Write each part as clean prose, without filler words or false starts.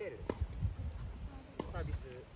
テールサービス。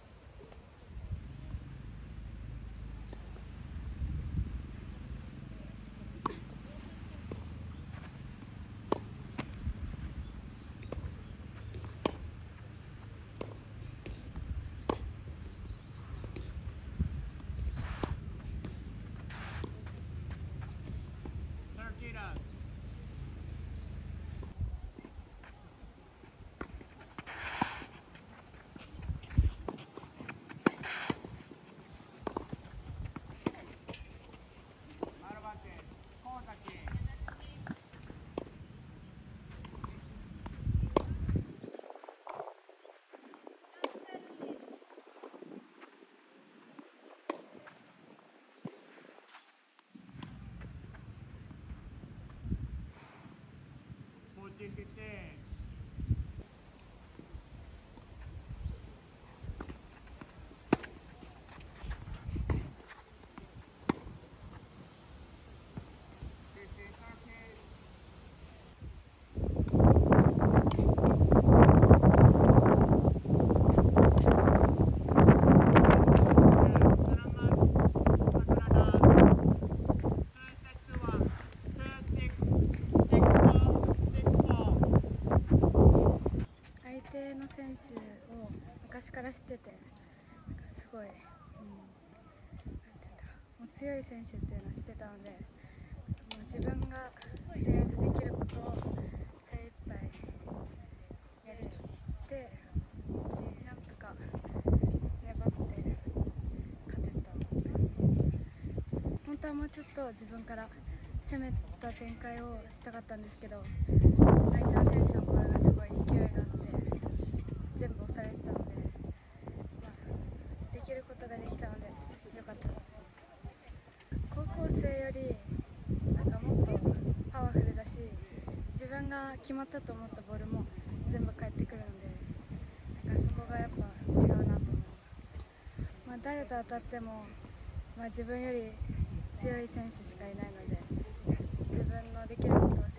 の選手を昔から知ってて、なんかすごい、なんて言うんだろう、もう強い選手っていうのを知ってたので、もう自分がとりあえずできることを精一杯やりきって、なんとか粘って勝てたって感じ。本当はもうちょっと自分から攻めた展開をしたかったんですけど、相手の選手のボールがすごい勢いがあって全部押されてたので、できることができたのでよかったなと。高校生よりなんかもっとパワフルだし、自分が決まったと思ったボールも全部返ってくるので、なんかそこがやっぱ違うなと思います。誰と当たっても、自分より強い選手しかいないので、自分のできることを